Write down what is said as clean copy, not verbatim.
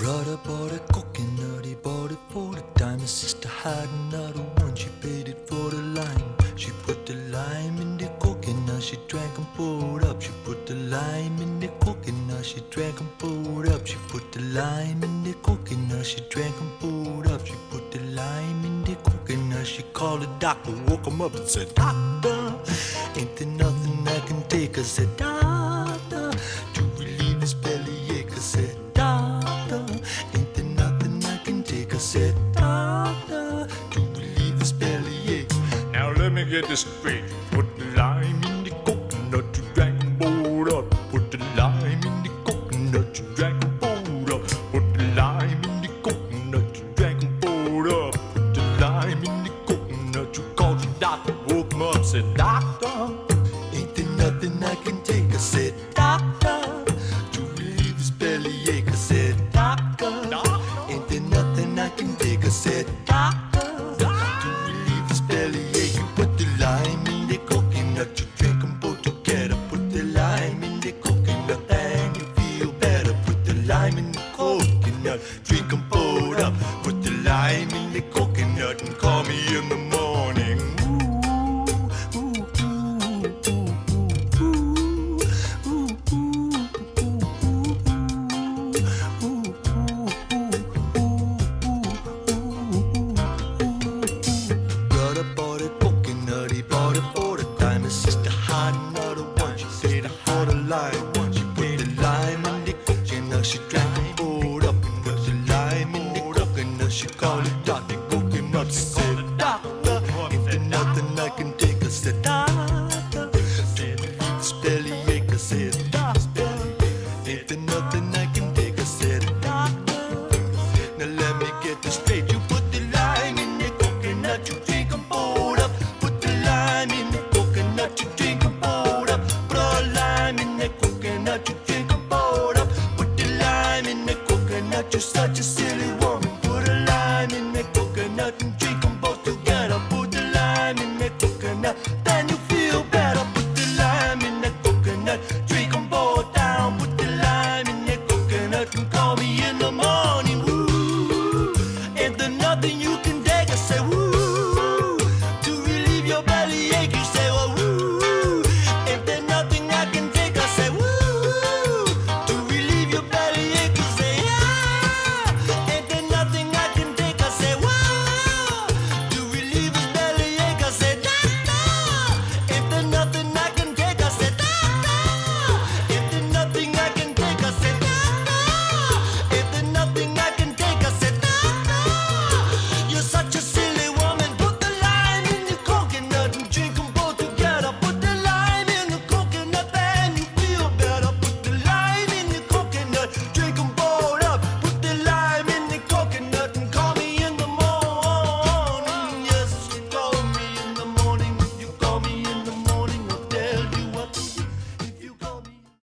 Brother bought a coconut, he bought it for the dime. His sister had another one, she paid it for the lime. She put the lime in the coconut, she drank and poured up. She put the lime in the coconut, she drank and poured up. She put the lime in the coconut, she drank and poured up. She put the lime in the coconut, she called the doctor, woke him up and said, "Doctor, ain't there nothing I can take?" I said, "Doctor, to relieve his bellyache." I said, "Doctor, ain't there nothing I can take?" I said, "Doctor, to relieve his bellyache." Now let me get this straight. Put the lime in the coconut, you drank and poured up. Put the lime in the coconut, you drank and poured up. Put the lime in the coconut, you drank and poured up. Put the lime in the coconut, you called the doctor, woke him up, said, "Doctor, Ain't there nothing I can take?" I said, "Doctor, to relieve his bellyache." I said, "Doctor, ain't there nothing I can take?" I said, "Doctor, to relieve his bellyache." You put the lime in the coconut, you drink them both together. Put the lime in the coconut and you feel better. Put the lime in the coconut, drink them both up. Put the lime in the coconut and call me in the morning. Brother bought a coconut, he bought it for the dime. His sister had another one, she paid it for the lime. She put the lime in the coconut, she drank and poured up. Put the lime in the coconut, she called it doctor, woke him up, she said, "Doctor, ain't there nothing I can take?" I said, "Doctor, to relieve his bellyache." I said, "Doctor, ain't there nothing I can take?" I said, "Doctor, now let me get this straight. You put the lime in the coconut, you drink and poured up. Put the lime in the coconut, you drink and poured up. Put the lime in the coconut, you drink and poured up. Put the lime in the coconut, you're such a silly